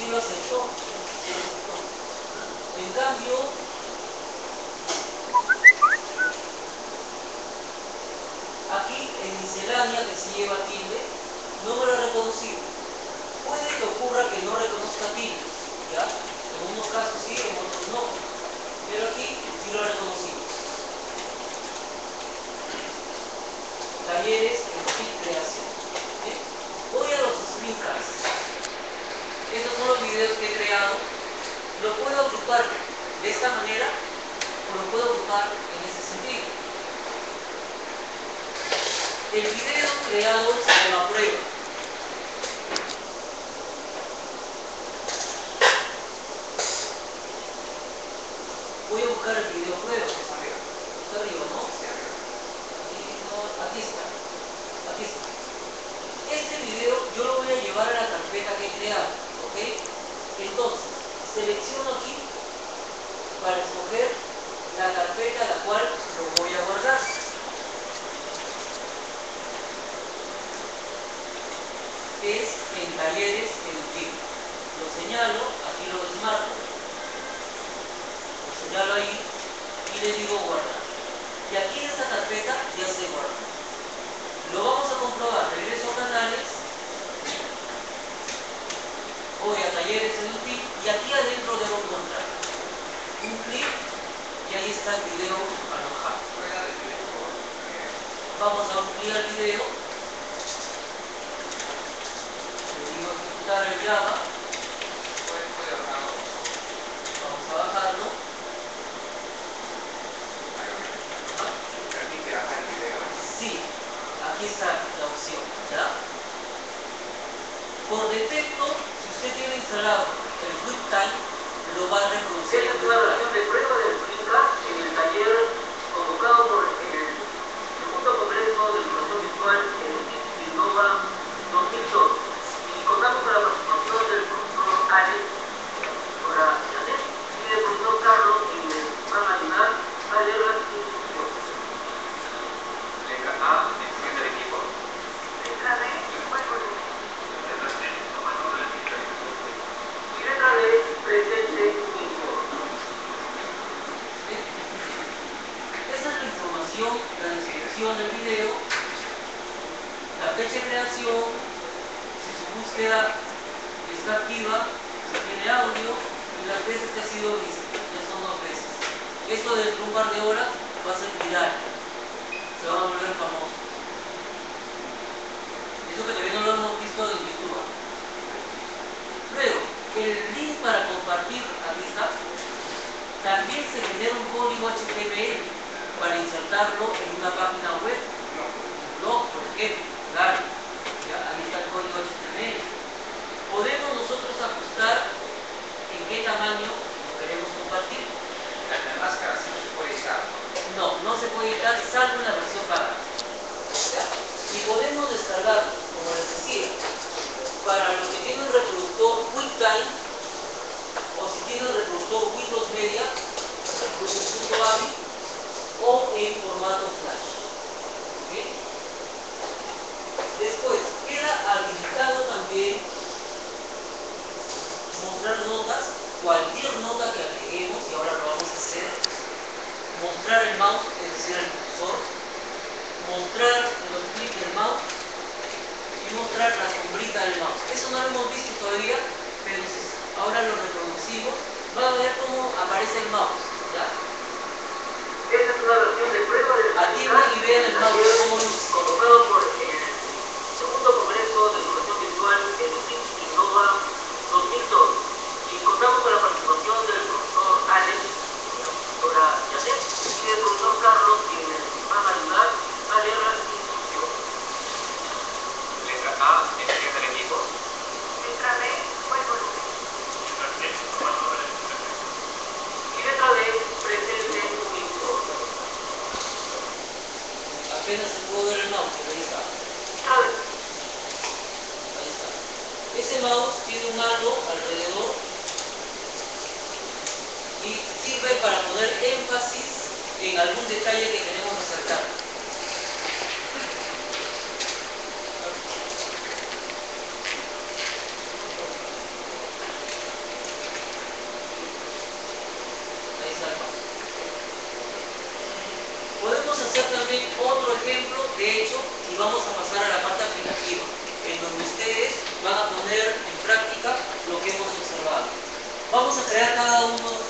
sí lo aceptó. En cambio, aquí en miscelánea que se lleva tilde, no me lo ha reconocido. Puede que ocurra que no reconozca tildes, ¿ya? En unos casos sí, en otros no. Pero aquí sí lo ha reconocido. Talleres en kit creación. ¿Bien? Voy a los screencasts. Estos son los videos que he creado. Lo puedo agrupar de esta manera o lo puedo agrupar en ese sentido. El video creado se la prueba. Voy a buscar el video prueba. Está arriba, ¿no? Aquí, no, aquí está. Aquí está. Este video yo lo voy a llevar a la carpeta que he creado, ¿ok? Entonces, selecciono aquí para escoger la carpeta a la cual lo voy a guardar. Es en talleres educativos. Lo señalo, aquí lo desmarco, lo señalo ahí y le digo guardar. Y aquí en esta carpeta ya se guarda. Lo vamos a comprobar. Regreso a canales, voy a talleres educativos y aquí adentro debo encontrar un clip y ahí está el video alojado. Vamos a ampliar el video. Le digo ejecutar el Java. Vamos a bajarlo. Sí, aquí está la opción, ¿ya? Por defecto, si usted tiene instalado el QuickTime, lo va a reproducir. Esta es una versión de prueba del QuickTime en el taller convocado por el segundo Congreso de Educación Virtual en Innova 2002. Y contamos con la participación del profesor Alex, ahora Janet, y del profesor Carlos, quienes van a ayudar a leer las instrucciones. Letra A, enciende el equipo. Letra D, juego. Y letra D, presente un informe. Esa es la información, la descripción del video, la fecha de creación, si su búsqueda está activa, si tiene audio y las veces que ha sido vista. Ya son 2 veces. Esto dentro de un par de horas va a ser viral. Se van a volver famosos. Eso que todavía no lo hemos visto en YouTube. Luego, el link para compartir, aquí está. También se genera un código HTML para insertarlo en una página web, un blog, por ejemplo. Claro, ya, ahí está el código HTML. Podemos nosotros ajustar en qué tamaño lo queremos compartir. La máscara sí no se puede editar. No, no se puede editar salvo en la versión paga. ¿Ya? Y podemos descargarlo, como les decía, para los que tienen reproductor QuickTime o si tienen reproductor Windows Media, .avi o en formato Flash. ¿Okay? Después, queda habilitado también mostrar notas, cualquier nota que agreguemos, y ahora lo vamos a hacer, mostrar el mouse, es decir, el cursor, mostrar los clics del mouse y mostrar la sombrita del mouse. Eso no lo hemos visto todavía, pero si ahora lo reproducimos, va a ver cómo aparece el mouse, ¿ya? Esta es una versión de prueba del atiendan y vean el mouse como luce. Convocado por el segundo Congreso de Educación Virtual en Innova 2002. Y contamos con la participación del profesor Alex, de la profesora Janet y del profesor Carlos, quienes van a ayudar a leer las instrucciones. Letra A, enciende el equipo. Letra D, juego. Y letra D, presente un informe. Apenas se pudo ver el mouse, pero ahí está. Ahí está. Ese mouse tiene un halo alrededor y sirve para poner énfasis en algún detalle que queremos resaltar. de hecho, y vamos a pasar a la parte aplicativa, en donde ustedes van a poner en práctica lo que hemos observado. Vamos a crear cada uno